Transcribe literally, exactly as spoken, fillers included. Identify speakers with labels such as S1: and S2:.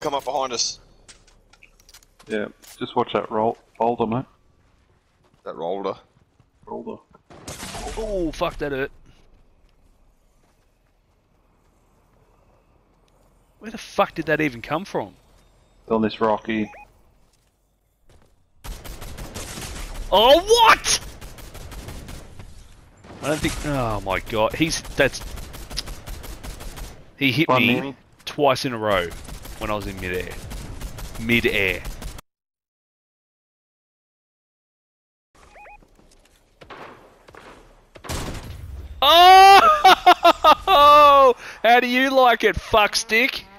S1: come up behind us.
S2: Yeah, just watch that roll boulder, mate.
S1: That roller.
S2: Boulder.
S3: Oh, fuck, that hurt. Where the fuck did that even come from?
S2: On this rocky.
S3: Oh, what? I don't think. Oh my god, he's that's. He hit
S2: Come on,
S3: me
S2: Manny.
S3: twice in a row when I was in midair. Mid-air. Oh! How do you like it, fuckstick?